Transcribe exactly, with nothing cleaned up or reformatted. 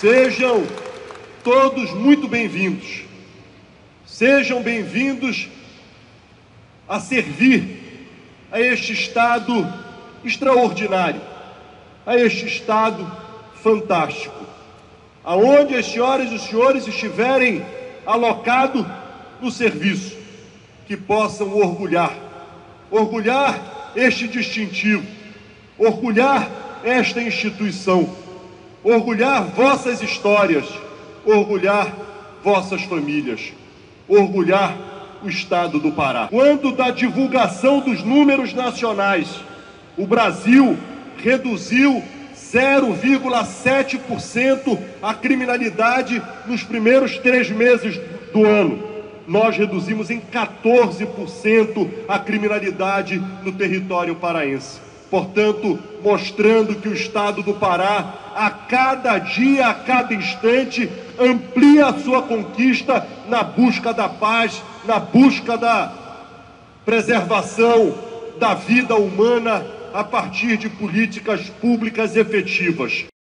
Sejam todos muito bem-vindos. Sejam bem-vindos a servir a este Estado extraordinário, a este Estado fantástico, aonde as senhoras e os senhores estiverem alocados no serviço, que possam orgulhar, orgulhar este distintivo, orgulhar esta instituição, orgulhar vossas histórias, orgulhar vossas famílias, orgulhar o Estado do Pará. Quando da divulgação dos números nacionais, o Brasil reduziu zero vírgula sete por cento a criminalidade nos primeiros três meses do ano. Nós reduzimos em quatorze por cento a criminalidade no território paraense. Portanto, mostrando que o Estado do Pará, a cada dia, a cada instante, amplia a sua conquista na busca da paz, na busca da preservação da vida humana a partir de políticas públicas efetivas.